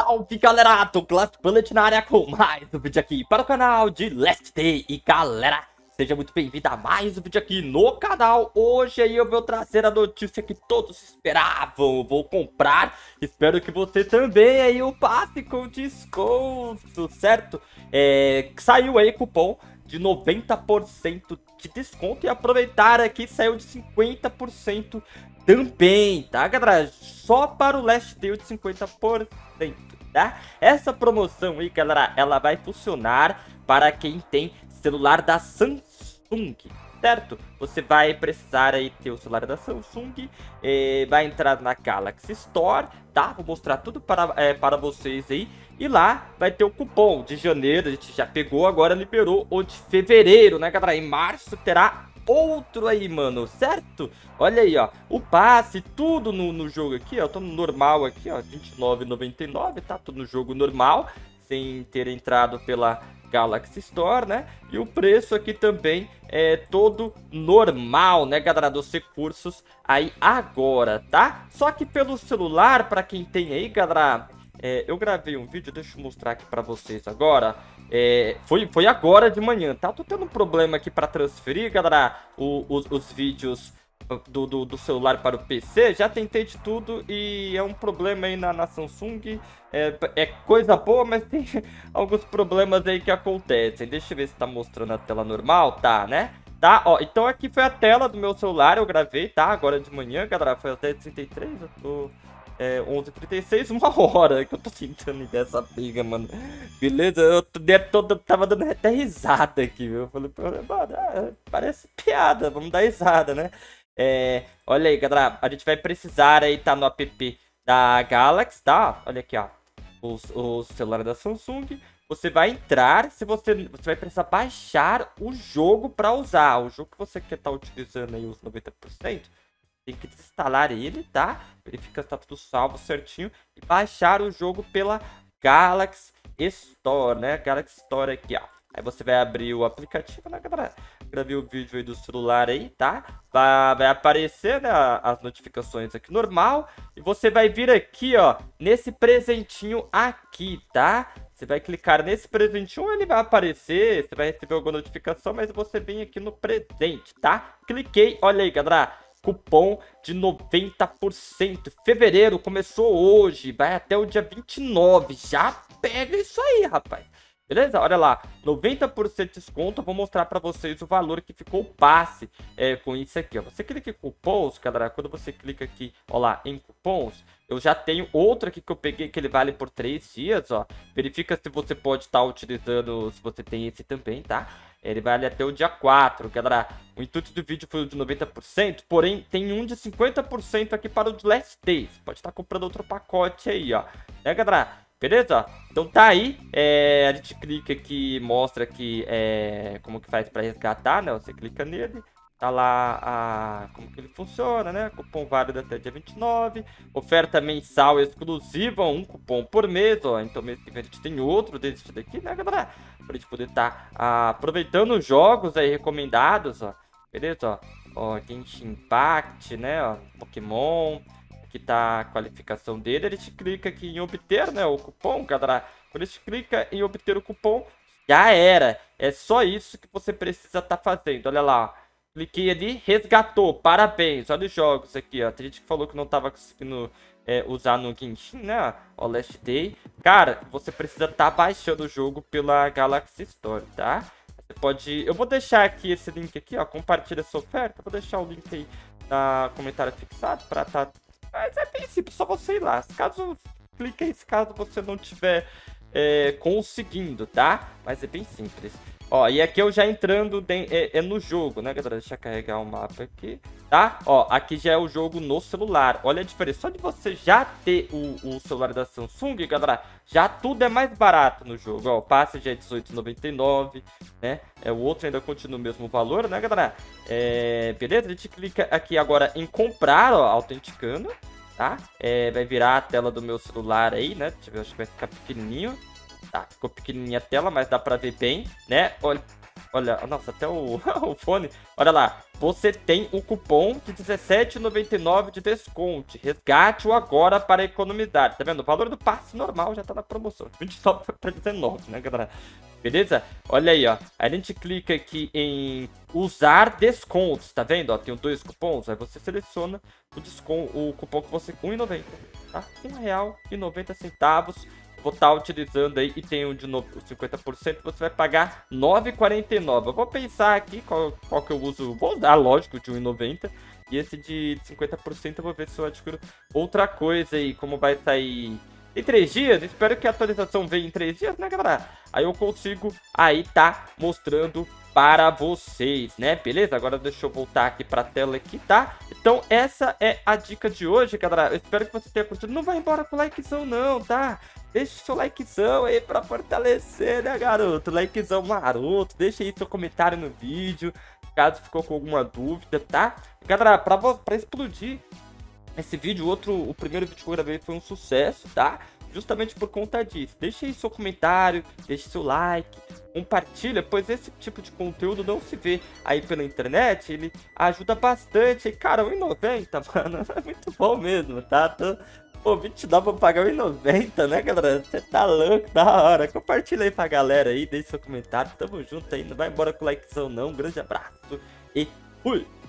Salve galera, Douglas Bullet na área com mais um vídeo aqui para o canal de Last Day. E galera, seja muito bem-vindo a mais um vídeo aqui no canal. Hoje aí eu vou trazer a notícia que todos esperavam. Vou comprar, espero que você também aí, o passe com desconto, certo? Saiu aí cupom de 90% de desconto e aproveitar aqui, saiu de 50% também, tá galera? Só para o Last Day de 50%, tá? Essa promoção aí, galera, ela vai funcionar para quem tem celular da Samsung, certo? Você vai precisar aí ter o celular da Samsung, vai entrar na Galaxy Store, tá? Vou mostrar tudo para vocês aí. E lá vai ter o cupom de janeiro, a gente já pegou, agora liberou o de fevereiro, né, galera? Em março terá outro aí, mano, certo? Olha aí, ó, o passe, tudo no jogo aqui, ó, tô no normal aqui, ó, R$29,99, tá? Tudo no jogo normal, sem ter entrado pela Galaxy Store, né? E o preço aqui também é todo normal, né, galera, dos recursos aí agora, tá? Só que pelo celular, pra quem tem aí, galera, eu gravei um vídeo, deixa eu mostrar aqui pra vocês agora. Foi agora de manhã, tá? Tô tendo um problema aqui pra transferir, galera, os vídeos do celular para o PC. Já tentei de tudo e é um problema aí na Samsung. É coisa boa, mas tem alguns problemas aí que acontecem. Deixa eu ver se tá mostrando a tela normal, tá, né? Tá, ó, então aqui foi a tela do meu celular, eu gravei, tá? Agora de manhã, galera, foi até 10h33, eu tô... 11h36, uma hora que eu tô tentando ir dessa briga, mano. Beleza? Tava dando até risada aqui, viu? Eu falei, mano, parece piada, vamos dar risada, né? Olha aí, galera, a gente vai precisar aí, tá no app da Galaxy, tá? Olha aqui, ó, o celular da Samsung. Você vai entrar, você vai precisar baixar o jogo pra usar. O jogo que você quer estar utilizando aí, os 90%. Tem que desinstalar ele, tá? Verifica se tá tudo salvo certinho. E baixar o jogo pela Galaxy Store, né? Galaxy Store aqui, ó. Aí você vai abrir o aplicativo, né, galera? Gravei o vídeo aí do celular aí, tá? Vai aparecer, né, as notificações aqui normal. E você vai vir aqui, ó, nesse presentinho aqui, tá? Você vai clicar nesse presentinho, ele vai aparecer. Você vai receber alguma notificação, mas você vem aqui no presente, tá? Cliquei, olha aí, galera. Cupom de 90%. Fevereiro começou hoje, vai até o dia 29. Já pega isso aí, rapaz. Beleza? Olha lá, 90% de desconto. Eu vou mostrar pra vocês o valor que ficou o passe com isso aqui, ó. Você clica em cupons, galera. Quando você clica aqui, ó lá, em cupons, eu já tenho outro aqui que eu peguei, que ele vale por 3 dias, ó. Verifica se você pode estar utilizando, se você tem esse também, tá? Ele vale até o dia 4, galera. O intuito do vídeo foi o de 90%, porém tem um de 50% aqui para o de Last Days. Pode estar comprando outro pacote aí, ó. Né, galera? Beleza? Então tá aí. A gente clica aqui, mostra aqui como que faz para resgatar, né? Você clica nele. Tá lá como que ele funciona, né? Cupom válido até dia 29. Oferta mensal exclusiva, um cupom por mês, ó. Então mês que vem a gente tem outro desse daqui, né, galera? Pra gente poder estar aproveitando os jogos aí recomendados, ó. Beleza, ó. Genshin Impact, né, ó. Pokémon. Aqui tá a qualificação dele. A gente clica aqui em obter, né, o cupom, galera. Quando a gente clica em obter o cupom, já era. É só isso que você precisa estar fazendo. Olha lá, ó. Cliquei ali, resgatou, parabéns, olha os jogos aqui, ó. Tem gente que falou que não tava conseguindo usar no Genshin, né, ó, Last Day. Cara, você precisa estar baixando o jogo pela Galaxy Store, tá? Você pode... Eu vou deixar aqui esse link aqui, ó, compartilha essa oferta. Vou deixar o link aí no comentário fixado pra tá... Mas é bem simples, só você ir lá. Caso... Clique aí, caso você não tiver conseguindo, tá? Mas é bem simples. Ó, e aqui eu já entrando no jogo, né, galera? Deixa eu carregar o mapa aqui, tá? Ó, aqui já é o jogo no celular. Olha a diferença. Só de você já ter o celular da Samsung, galera, já tudo é mais barato no jogo. Ó, o passe já é R$18,99, né? O outro ainda continua o mesmo valor, né, galera? Beleza? A gente clica aqui agora em comprar, ó, autenticando, tá? Vai virar a tela do meu celular aí, né? Deixa eu ver, acho que vai ficar pequenininho. Tá, ficou pequenininha a tela, mas dá pra ver bem, né? Olha, Olha, nossa, até o, o fone. Olha lá, você tem o cupom de R$17,99 de desconto. Resgate-o agora para economizar. Tá vendo? O valor do passe normal já tá na promoção. 29 para 19, né, galera? Beleza? Olha aí, ó. Aí a gente clica aqui em usar descontos, tá vendo? Ó, tem dois cupons. Aí você seleciona o desconto, o cupom que você... R$1,90, tá? R$1,90. Vou estar utilizando aí e tem o de novo 50%, você vai pagar R$9,49. Eu vou pensar aqui qual que eu uso. Vou usar, lógico, de R$1,90. E esse de 50% eu vou ver se eu adquiro outra coisa aí, como vai sair em 3 dias. Espero que a atualização venha em 3 dias, né, galera? Aí eu consigo aí tá mostrando para vocês, né? Beleza? Agora deixa eu voltar aqui pra tela aqui, tá? Então essa é a dica de hoje, galera. Eu espero que você tenha curtido. Não vai embora com o likezão não, tá? Deixa o seu likezão aí pra fortalecer, né, garoto? Likezão maroto. Deixa aí seu comentário no vídeo, caso ficou com alguma dúvida, tá? Galera, pra explodir esse vídeo, o primeiro vídeo que eu gravei foi um sucesso, tá? Justamente por conta disso. Deixa aí seu comentário, deixa seu like, compartilha, pois esse tipo de conteúdo não se vê aí pela internet, ele ajuda bastante. E, cara, R$1,90, mano, é muito bom mesmo, tá? Pô, 29 pra pagar R$1,90, né, galera? Você tá louco, da hora. Compartilha aí pra galera aí, deixa seu comentário. Tamo junto aí, não vai embora com o likezão não. Um grande abraço e fui!